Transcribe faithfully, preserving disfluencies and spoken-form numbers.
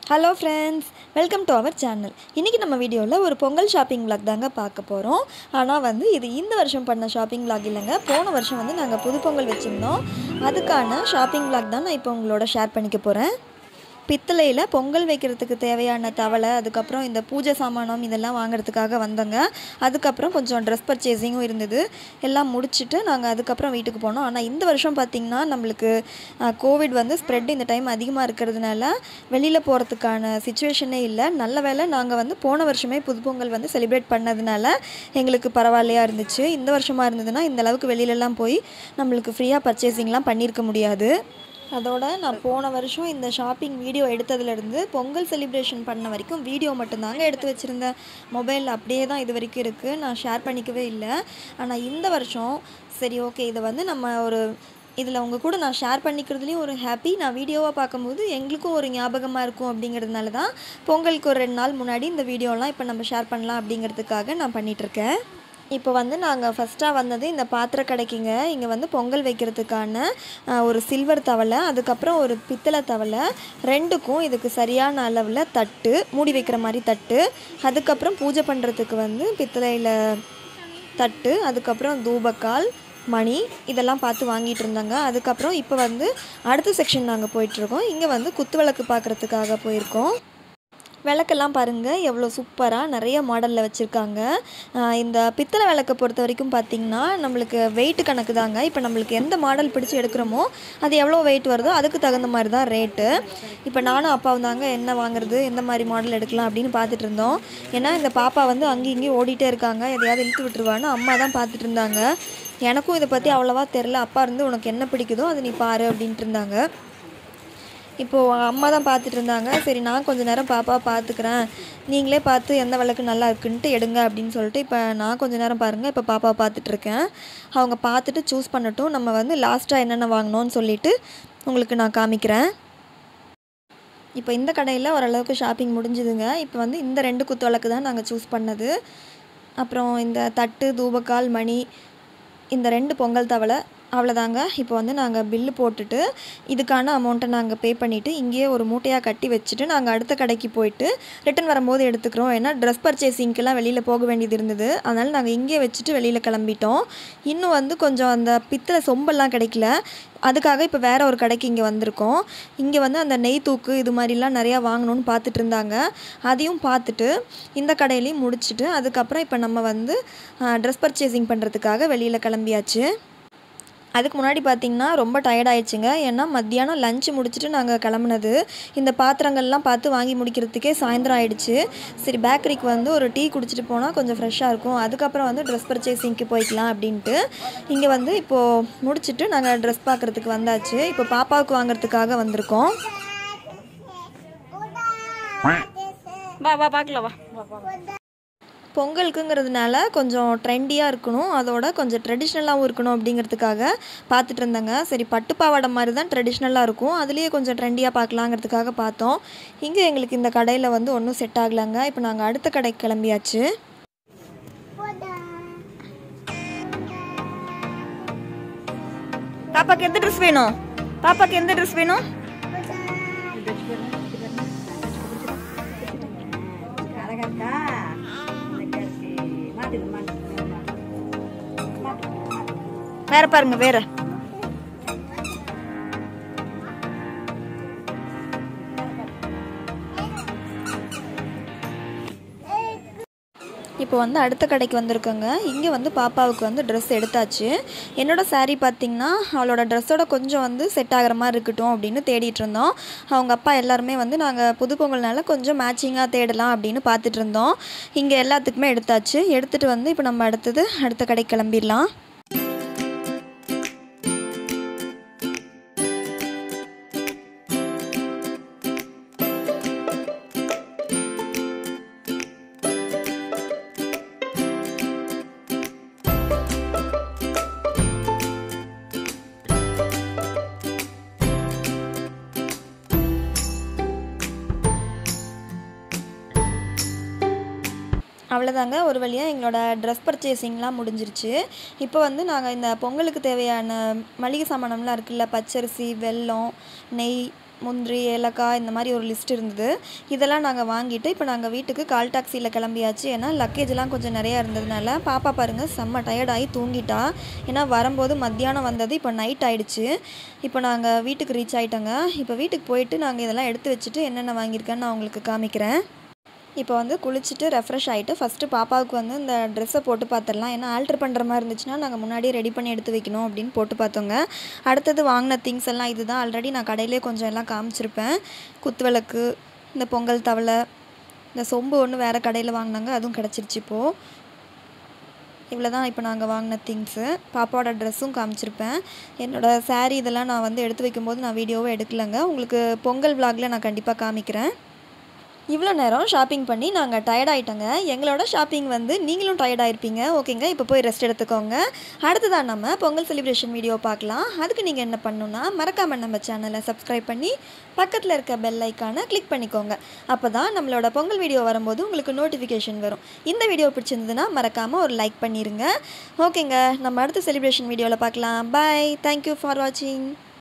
Hello friends, welcome to our channel. இன்றைக்கி நம்ம வீடியோவில் ஒரு பொங்கல் ஷாப்பிங் விளாக் தாங்க பார்க்க போகிறோம். ஆனால் வந்து இது இந்த வருஷம் பண்ண ஷாப்பிங் விளாக் இல்லைங்க. போன வருஷம் வந்து நாங்கள் புது பொங்கல் வச்சுருந்தோம். அதுக்கான ஷாப்பிங் விளாக் தான் நான் இப்போ உங்களோட ஷேர் பண்ணிக்க போகிறேன். பித்தளையில் பொங்கல் வைக்கிறதுக்கு தேவையான தவளை, அதுக்கப்புறம் இந்த பூஜை சாமானம் இதெல்லாம் வாங்குறதுக்காக வந்தோங்க. அதுக்கப்புறம் கொஞ்சம் ட்ரெஸ் பர்ச்சேசிங்கும் இருந்தது. எல்லாம் முடிச்சுட்டு நாங்கள் அதுக்கப்புறம் வீட்டுக்கு போனோம். ஆனால் இந்த வருஷம் பார்த்திங்கன்னா நம்மளுக்கு கோவிட் வந்து ஸ்ப்ரெட் இந்த டைம் அதிகமாக இருக்கிறதுனால வெளியில் போகிறதுக்கான சுச்சுவேஷனே இல்லை. நல்ல வேளை நாங்கள் வந்து போன வருஷமே புது பொங்கல் வந்து செலிப்ரேட் பண்ணதுனால எங்களுக்கு பரவாயில்லையாக இருந்துச்சு. இந்த வருஷமாக இருந்ததுன்னா இந்த அளவுக்கு வெளியிலலாம் போய் நம்மளுக்கு ஃப்ரீயாக பர்ச்சேசிங்லாம் பண்ணியிருக்க முடியாது. அதோட நான் போன வருஷம் இந்த ஷாப்பிங் வீடியோ எடுத்ததுலேருந்து பொங்கல் செலிப்ரேஷன் பண்ண வரைக்கும் வீடியோ மட்டும்தாங்க எடுத்து வச்சுருந்தேன். மொபைல் அப்படியே தான் இது வரைக்கும் இருக்குது, நான் ஷேர் பண்ணிக்கவே இல்லை. ஆனால் இந்த வருஷம் சரி ஓகே, இதை வந்து நம்ம ஒரு இதில் உங்கள் கூட நான் ஷேர் பண்ணிக்கிறதுலேயும் ஒரு ஹாப்பி, நான் வீடியோவாக பார்க்கும்போது எங்களுக்கும் ஒரு ஞாபகமாக இருக்கும் அப்படிங்கிறதுனால தான் பொங்கலுக்கு ஒரு ரெண்டு நாள் முன்னாடி இந்த வீடியோலாம் இப்போ நம்ம ஷேர் பண்ணலாம் அப்படிங்கிறதுக்காக நான் பண்ணிகிட்ருக்கேன். இப்போ வந்து நாங்கள் ஃபஸ்ட்டாக வந்தது இந்த பாத்திர கடைக்குங்க. இங்கே வந்து பொங்கல் வைக்கிறதுக்கான ஒரு சில்வர் தவளை, அதுக்கப்புறம் ஒரு பித்தளை தவளை, ரெண்டுக்கும் இதுக்கு சரியான அளவில் தட்டு, மூடி வைக்கிற மாதிரி தட்டு, அதுக்கப்புறம் பூஜை பண்ணுறதுக்கு வந்து பித்தளையில் தட்டு, அதுக்கப்புறம் தூபக்கால், மணி இதெல்லாம் பார்த்து வாங்கிட்டு இருந்தாங்க. அதுக்கப்புறம் இப்போ வந்து அடுத்த செக்ஷன் நாங்கள் போயிட்டுருக்கோம். இங்கே வந்து குத்து விளக்கு பார்க்குறதுக்காக போயிருக்கோம். விளக்கெல்லாம் பாருங்கள் எவ்வளோ சூப்பராக நிறைய மாடலில் வச்சுருக்காங்க. இந்த பித்தளை விளக்கை பொறுத்த வரைக்கும் பார்த்திங்கன்னா நம்மளுக்கு வெயிட் கணக்கு தாங்க. இப்போ நம்மளுக்கு எந்த மாடல் பிடிச்சி எடுக்கிறோமோ அது எவ்வளோ வெயிட் வருதோ அதுக்கு தகுந்த மாதிரி தான் ரேட்டு. இப்போ நானும் அப்பாவும் தாங்க என்ன வாங்குறது, எந்த மாதிரி மாடல் எடுக்கலாம் அப்படின்னு பார்த்துட்டு இருந்தோம். ஏன்னா இந்த பாப்பா வந்து அங்கேயும் இங்கேயும் ஓடிட்டே இருக்காங்க, எதையாவது இழுத்து விட்டுருவான்னு அம்மா தான் பார்த்துட்டு இருந்தாங்க. எனக்கும் இதை பற்றி அவ்வளோவா தெரில. அப்பா இருந்து உனக்கு என்ன பிடிக்குதோ அது நீ பாரு அப்படின்ட்டு இருந்தாங்க. இப்போது அம்மா தான் பார்த்துட்டு இருந்தாங்க. சரி நான் கொஞ்சம் நேரம் பாப்பா பார்த்துக்கிறேன், நீங்களே பார்த்து எந்த விளக்கு நல்லா இருக்குன்ட்டு எடுங்க அப்படின்னு சொல்லிட்டு இப்போ நான் கொஞ்சம் நேரம் பாருங்கள் இப்போ பாப்பாவை பார்த்துட்ருக்கேன். அவங்க பார்த்துட்டு சூஸ் பண்ணட்டும், நம்ம வந்து லாஸ்ட்டாக என்னென்ன வாங்கினோன்னு சொல்லிவிட்டு உங்களுக்கு நான் காமிக்கிறேன். இப்போ இந்த கடையில் ஓரளவுக்கு ஷாப்பிங் முடிஞ்சுதுங்க. இப்போ வந்து இந்த ரெண்டு குத்து விளக்கு தான் நாங்கள் சூஸ் பண்ணது. அப்புறம் இந்த தட்டு, தூபக்கால், மணி, இந்த ரெண்டு பொங்கல் தவளை, அவ்வளோதாங்க. இப்போ வந்து நாங்கள் பில்லு போட்டுட்டு இதுக்கான அமௌண்ட்டை நாங்கள் பே பண்ணிவிட்டு இங்கேயே ஒரு மூட்டையாக கட்டி வச்சுட்டு நாங்கள் அடுத்த கடைக்கு போயிட்டு ரிட்டன் வரும்போது எடுத்துக்கிறோம். ஏன்னா ட்ரெஸ் பர்ச்சேசிங்க்கெல்லாம் வெளியில் போக வேண்டியது இருந்தது, அதனால் நாங்கள் இங்கேயே வச்சுட்டு வெளியில் கிளம்பிட்டோம். இன்னும் வந்து கொஞ்சம் அந்த பித்தளை சொம்பெல்லாம் கிடைக்கல, அதுக்காக இப்போ வேறு ஒரு கடைக்கு இங்கே வந்திருக்கோம். இங்கே வந்து அந்த நெய் தூக்கு இது மாதிரிலாம் நிறையா வாங்கணும்னு பார்த்துட்டு இருந்தாங்க. அதையும் பார்த்துட்டு இந்த கடையிலையும் முடிச்சுட்டு அதுக்கப்புறம் இப்போ நம்ம வந்து ட்ரெஸ் பர்ச்சேசிங் பண்ணுறதுக்காக வெளியில் கிளம்பியாச்சு. அதுக்கு முன்னாடி பார்த்திங்கன்னா ரொம்ப டயர்ட் ஆயிடுச்சுங்க. ஏன்னா மத்தியானம் லஞ்சு முடிச்சுட்டு நாங்கள் கிளம்புனது, இந்த பாத்திரங்கள்லாம் பார்த்து வாங்கி முடிக்கிறதுக்கே சாயந்தரம் ஆகிடுச்சு. சரி பேக்கரிக்கு வந்து ஒரு டீ குடிச்சிட்டு போனால் கொஞ்சம் ஃப்ரெஷ்ஷாக இருக்கும், அதுக்கப்புறம் வந்து ட்ரெஸ் பர்ச்சேசிங்க்கு போய்க்கலாம் அப்படின்ட்டு இங்கே வந்து இப்போது முடிச்சுட்டு நாங்கள் ட்ரெஸ் பார்க்குறதுக்கு வந்தாச்சு. இப்போ பாப்பாவுக்கு வாங்குறதுக்காக வந்திருக்கோம். வா வா பார்க்கலாம் வா. பொங்கலுக்குங்கிறதுனால கொஞ்சம் ட்ரெண்டியாக இருக்கணும், அதோட கொஞ்சம் ட்ரெடிஷ்னலாகவும் இருக்கணும் அப்படிங்கிறதுக்காக பார்த்துட்டு இருந்தேங்க. சரி பட்டுப்பாவாடை மாதிரி தான் ட்ரெடிஷ்னலாக இருக்கும், அதுலேயே கொஞ்சம் ட்ரெண்டியாக பார்க்கலாங்கிறதுக்காக பார்த்தோம். இங்கே எங்களுக்கு இந்த கடையில் வந்து ஒன்றும் செட் ஆகலைங்க. இப்போ நாங்கள் அடுத்த கடைக்கு கிளம்பியாச்சு. பாப்பாக்கு எந்த ட்ரெஸ் வேணும்? பாப்பாக்கு எந்த ட்ரெஸ் வேணும்? வேற பாருங்க வேற. இப்போ வந்து அடுத்த கடைக்கு வந்திருக்கோங்க. இங்கே வந்து பாப்பாவுக்கு வந்து ட்ரெஸ் எடுத்தாச்சு. என்னோடய சாரீ பார்த்திங்கன்னா அவளோட ட்ரெஸ்ஸோட கொஞ்சம் வந்து செட் ஆகிற மாதிரி இருக்கட்டும் அப்படின்னு தேடிட்டு இருந்தோம். அவங்க அப்பா எல்லாருமே வந்து நாங்கள் புது பொங்கல்னால கொஞ்சம் மேட்சிங்காக தேடலாம் அப்படின்னு பார்த்துட்டு இருந்தோம். இங்கே எல்லாத்துக்குமே எடுத்தாச்சு. எடுத்துகிட்டு வந்து இப்போ நம்ம அடுத்தது அடுத்த கடைக்கு கிளம்பிடலாம். அவ்வளோதாங்க, ஒரு வழியாக எங்களோட ட்ரெஸ் பர்ச்சேசிங்லாம் முடிஞ்சிருச்சு. இப்போ வந்து நாங்கள் இந்த பொங்கலுக்கு தேவையான மளிகை சாமானம்லாம் இருக்குல்ல, பச்சரிசி, வெல்லம், நெய், முந்திரி ஏலக்காய் இந்த மாதிரி ஒரு லிஸ்ட் இருந்தது. இதெல்லாம் நாங்கள் வாங்கிட்டு இப்போ நாங்கள் வீட்டுக்கு கால் டாக்ஸியில் கிளம்பியாச்சு. ஏன்னா லக்கேஜ்லாம் கொஞ்சம் நிறையா இருந்ததுனால பாப்பா பாருங்கள் செம்ம டயர்டாகி தூங்கிட்டா. ஏன்னா வரும்போது மத்தியானம் வந்தது, இப்போ நைட் ஆகிடுச்சு. இப்போ நாங்கள் வீட்டுக்கு ரீச் ஆகிட்டோங்க. இப்போ வீட்டுக்கு போயிட்டு நாங்கள் இதெல்லாம் எடுத்து வச்சுட்டு என்னென்ன வாங்கியிருக்கேன்னு நான் உங்களுக்கு காமிக்கிறேன். இப்போ வந்து குளிச்சுட்டு ரெஃப்ரெஷ் ஆகிட்டு ஃபஸ்ட்டு பாப்பாவுக்கு வந்து இந்த ட்ரெஸ்ஸை போட்டு பார்த்துடலாம். ஏன்னா ஆல்ட்ரு பண்ணுற மாதிரி இருந்துச்சுன்னா நாங்கள் முன்னாடியே ரெடி பண்ணி எடுத்து வைக்கணும் அப்படின்னு போட்டு பார்த்தோங்க. அடுத்தது வாங்கின திங்ஸ் எல்லாம் இது தான். ஆல்ரெடி நான் கடையிலே கொஞ்சம் எல்லாம் காமிச்சிருப்பேன். குத்துவிளக்கு, இந்த பொங்கல் தவளை, இந்த சொம்பு ஒன்று வேறு கடையில் வாங்கினாங்க, அதுவும் கிடச்சிருச்சு இப்போது. இவ்வளோ தான் இப்போ நாங்கள் வாங்கின திங்ஸு. பாப்பாவோட ட்ரெஸ்ஸும் காமிச்சிருப்பேன். என்னோடய சாரீ இதெல்லாம் நான் வந்து எடுத்து வைக்கும்போது நான் வீடியோவை எடுக்கலைங்க. உங்களுக்கு பொங்கல் விலாகில் நான் கண்டிப்பாக காமிக்கிறேன். இவ்வளோ நேரம் ஷாப்பிங் பண்ணி நாங்கள் டயர்ட் ஆகிட்டோங்க. எங்களோட ஷாப்பிங் வந்து நீங்களும் டயர்ட் ஆகிருப்பீங்க. ஓகேங்க, இப்போ போய் ரெஸ்ட் எடுத்துக்கோங்க. அடுத்ததான் நம்ம பொங்கல் செலிப்ரேஷன் வீடியோ பார்க்கலாம். அதுக்கு நீங்கள் என்ன பண்ணணுன்னா மறக்காமல் நம்ம சேனலை சப்ஸ்கிரைப் பண்ணி பக்கத்தில் இருக்க பெல் ஐக்கானை கிளிக் பண்ணிக்கோங்க. அப்போ தான் நம்மளோட பொங்கல் வீடியோ வரும்போது உங்களுக்கு நோட்டிஃபிகேஷன் வரும். இந்த வீடியோ பிடிச்சிருந்ததுன்னா மறக்காமல் ஒரு லைக் பண்ணிடுங்க. ஓகேங்க, நம்ம அடுத்த செலிப்ரேஷன் வீடியோவில் பார்க்கலாம். பாய், தேங்க்யூ ஃபார் வாட்சிங்.